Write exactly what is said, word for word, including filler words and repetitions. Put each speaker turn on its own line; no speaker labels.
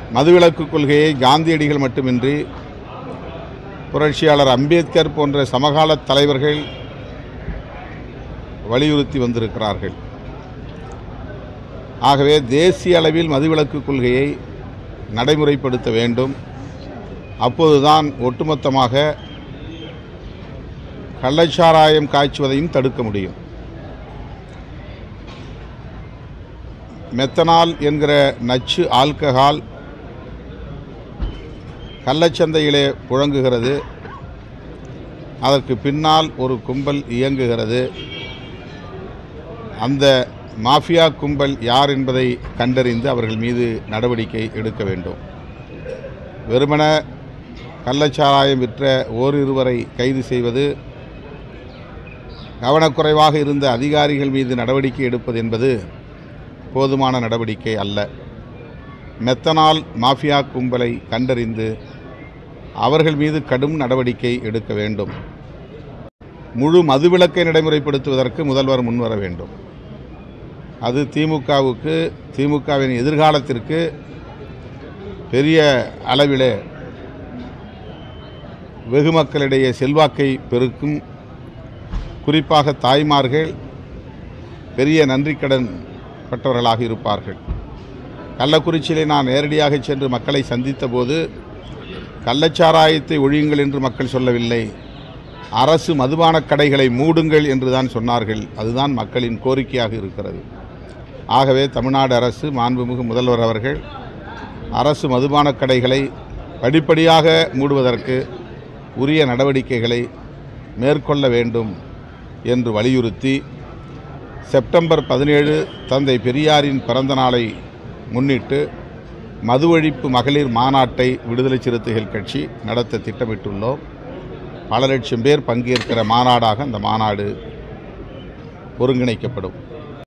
மதுவிலக்கு கொள்கையை காந்தியடிகள் மட்டுமின்றி புரட்சியாளர் அம்பேத்கர் போன்ற சமகால தலைவர்கள் வலியுறுத்தி வந்திருக்கிறார்கள். ஆகவே தேசிய அளவில் மதுவிலக்கு கொள்கையை நடைமுறைப்படுத்த வேண்டும். அப்போதுதான் ஒட்டுமொத்தமாக கள்ளச்சாராயம் காய்ச்சுவதையும் தடுக்க முடியும். மெத்தனால் என்கிற நச்சு ஆல்கஹால் கள்ளச்சந்தையிலே புழங்குகிறது. அதற்கு பின்னால் ஒரு கும்பல் இயங்குகிறது. அந்த மாஃபியா கும்பல் யார் என்பதை கண்டறிந்து அவர்கள் மீது நடவடிக்கை எடுக்க வேண்டும். வெறுமன கள்ளச்சாராயம் விற்ற ஓரிருவரை கைது செய்வது, கவனக்குறைவாக இருந்த அதிகாரிகள் மீது நடவடிக்கை எடுப்பது என்பது போதுமான நடவடிக்கை அல்ல. மெத்தனால் மாஃபியா கும்பலை கண்டறிந்து அவர்கள் மீது கடும் நடவடிக்கை எடுக்க வேண்டும். முழு மதுவிலக்கை நடைமுறைப்படுத்துவதற்கு முதல்வர் முன்வர வேண்டும். அது திமுகவுக்கு, திமுகவின் எதிர்காலத்திற்கு பெரிய அளவிலே வெகு மக்களிடையே செல்வாக்கை பெருக்கும். குறிப்பாக தாய்மார்கள் பெரிய நன்றிக்கடன் பட்டவர்களாக இருப்பார்கள். கள்ளக்குறிச்சியிலே நான் நேரடியாக சென்று மக்களை சந்தித்த போது கள்ளச்சாராயத்தை ஒழியுங்கள் என்று மக்கள் சொல்லவில்லை, அரசு மதுபான கடைகளை மூடுங்கள் என்று தான் சொன்னார்கள். அதுதான் மக்களின் கோரிக்கையாக இருக்கிறது. ஆகவே தமிழ்நாடு அரசு, மாண்புமிகு முதல்வர் அவர்கள் அரசு மதுபான கடைகளை படிப்படியாக மூடுவதற்கு உரிய நடவடிக்கைகளை மேற்கொள்ள வேண்டும் என்று வலியுறுத்தி செப்டம்பர் பதினேழு தந்தை பெரியாரின் பிறந்த நாளை முன்னிட்டு மது ஒழிப்பு மகளிர் மாநாட்டை விடுதலை சிறுத்தைகள் கட்சி நடத்த திட்டமிட்டுள்ளோம். பல லட்சம் பேர் பங்கேற்கிற மாநாடாக அந்த மாநாடு ஒருங்கிணைக்கப்படும்.